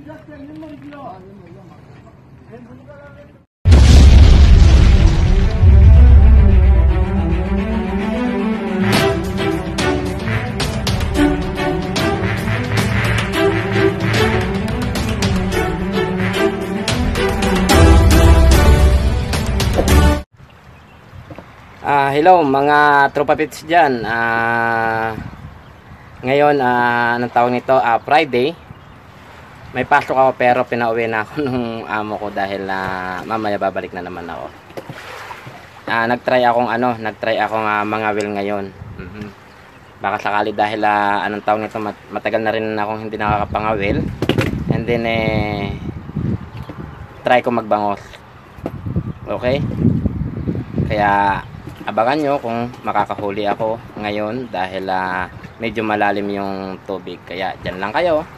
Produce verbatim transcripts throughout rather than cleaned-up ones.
Ah, hello mga tropa pits dyan. Ah, ngayon, ah, anong tawag nito? Ah, Friday. May pasok ako pero pinauwi na ako nung amo ko dahil ah, mamaya babalik na naman ako. Ah, nagtry akong ano, nagtry akong ah, mga wheel ngayon. Mm-hmm. Baka sakali dahil ah, anong tawag nito, mat matagal na rin akong hindi nakakapangawil. And then eh try ko magbangos. Okay? Kaya abangan nyo kung makakahuli ako ngayon dahil uh, medyo malalim yung tubig, kaya dyan lang kayo.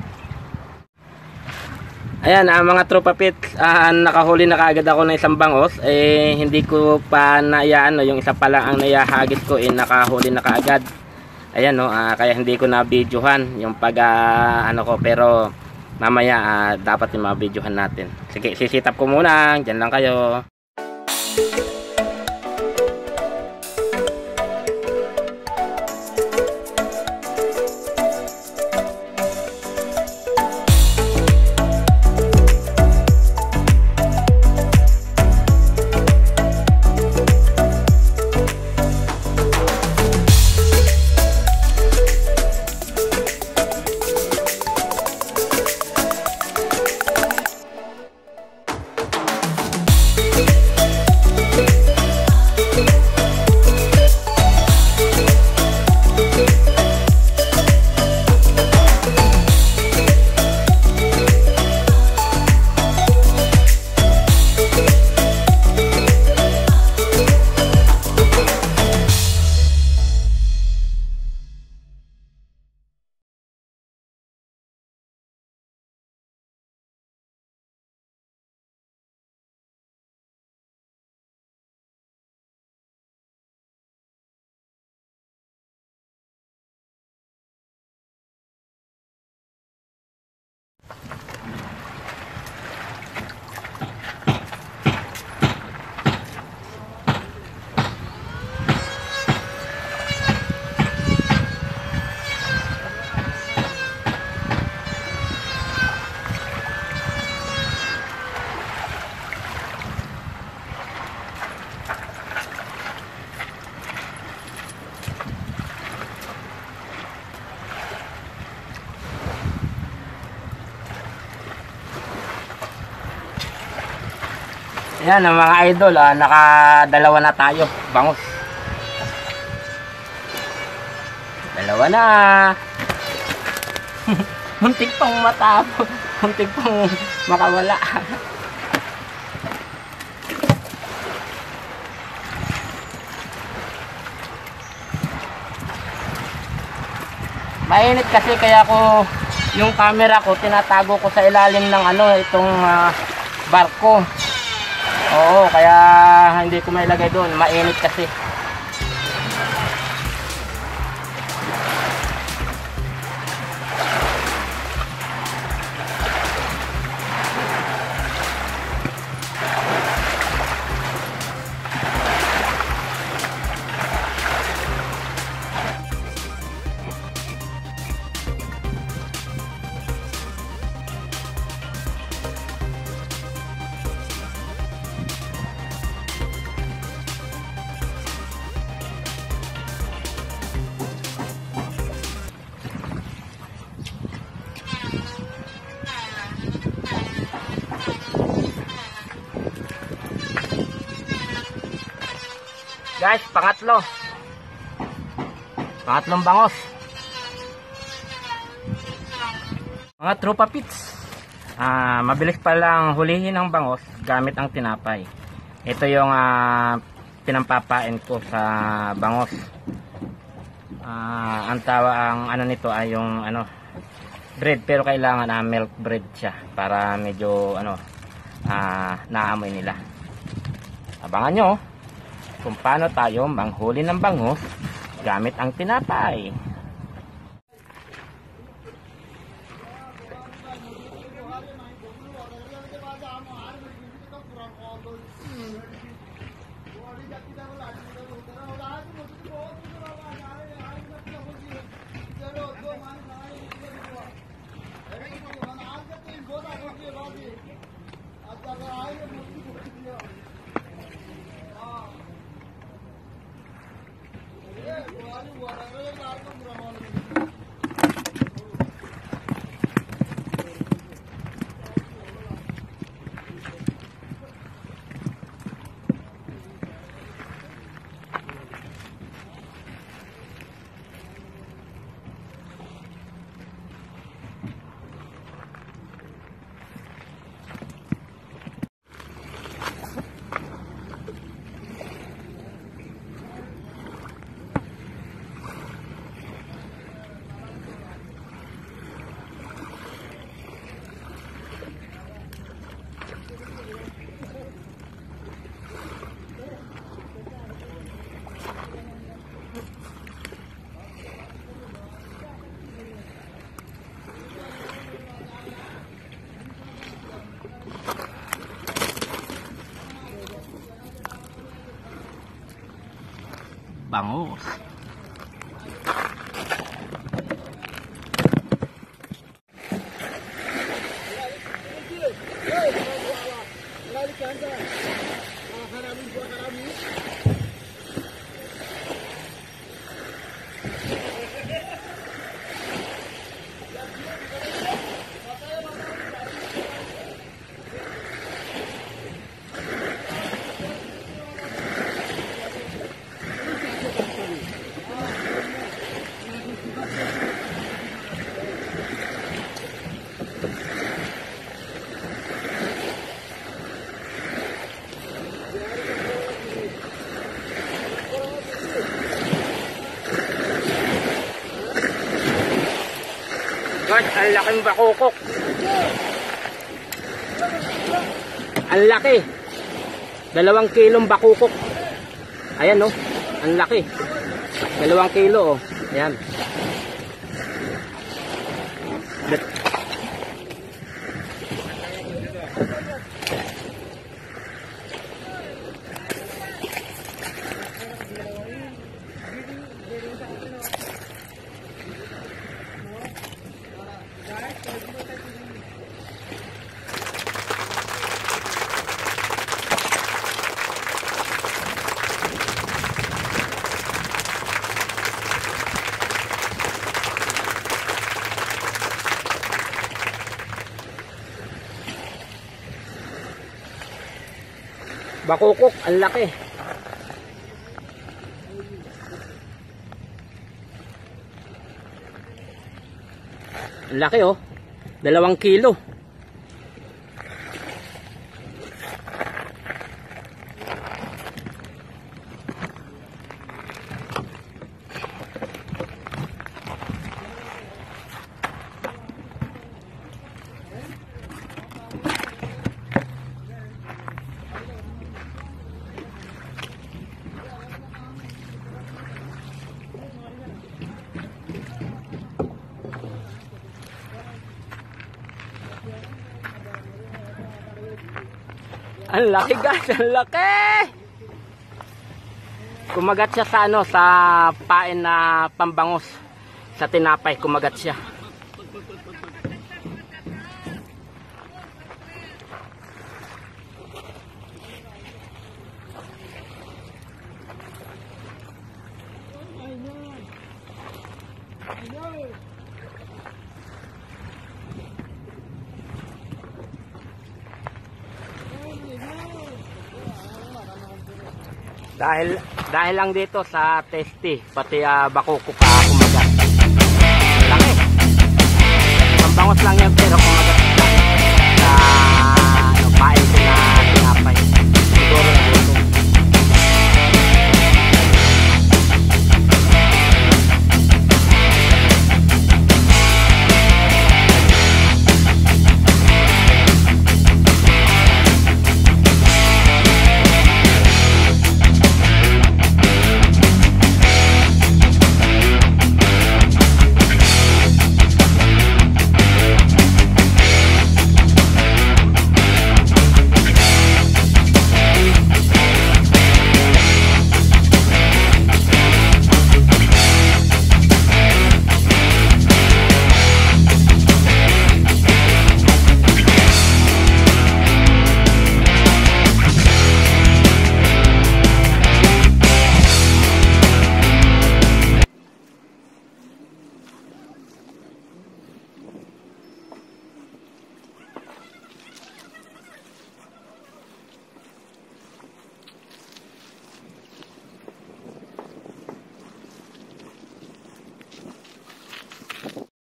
Ayan, uh, mga tropa pits, uh, nakahuli na kaagad ako ng isang bangos. Eh hindi ko pa naiyaan, no, yung isa pa lang ang naihagis ko eh nakahuli na kaagad. Ayan, no, uh, kaya hindi ko na videohan yung pag uh, ano ko, pero mamaya uh, dapat yung ma-videohan natin. Sige, sisitap ko muna, dyan lang kayo. Ayan ang mga idol, ah, nakadalawa na tayo, bangus. Dalawa na. Muntik pang matapos, muntik pang makawala. Mainit kasi kaya ko yung camera ko tinatago ko sa ilalim ng ano itong uh, barko. Oo, kaya hindi ko mailagay doon, mainit kasi. Guys, pangatlo. Pangatlong bangos. Mga tropa pits. Ah, mabilis pa lang hulihin ang bangos gamit ang tinapay. Ito yung ah, pinampapain ko sa bangos. Ah, ang tawa ang ano nito ay yung ano bread, pero kailangan ah, milk bread siya para medyo ano ah, naamoy nila. Abangan nyo kung paano tayo manghuli ng bangus gamit ang tinapay. Bangus. Guys, ang laking bakukok. Ang laki. Dalawang kilong bakukok. Ayan oh, ang laki. Dalawang kilo oh. Ayan. Bakukok, ang laki. Ang laki oh. Dalawang kilo. Ang laki guys, ang laki. Kumagat siya sa ano, sa pain na pambangus. Sa tinapay, kumagat siya. Dahil dahil lang dito sa testy, pati uh, bakukok ka kumagat. Laki. Pambangos lang yan pero kumagat sa ano, pain ko na tinapay. Siguro na dito.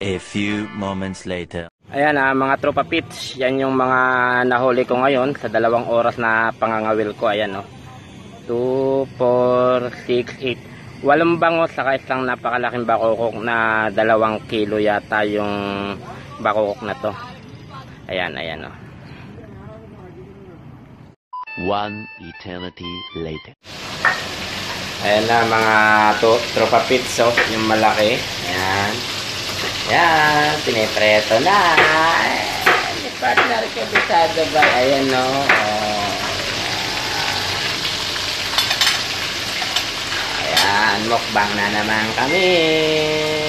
A few moments later. Ayan ah, mga tropa pits, yan yung mga nahuli ko ngayon sa dalawang oras na pangangawil ko. Ayan no, two, four, six, eight, walong bangos saka isang napakalaking bakokok na dalawang kilo yata yung bakokok na to. Ayan, ayan no. One eternity later. Ayan na mga to, tropa pits, oh, yung malaki. Ayan. Ayan, pinipreto na. May partner ka bisado ba? Ayan no. Oh. Ayan, mukbang na naman kami.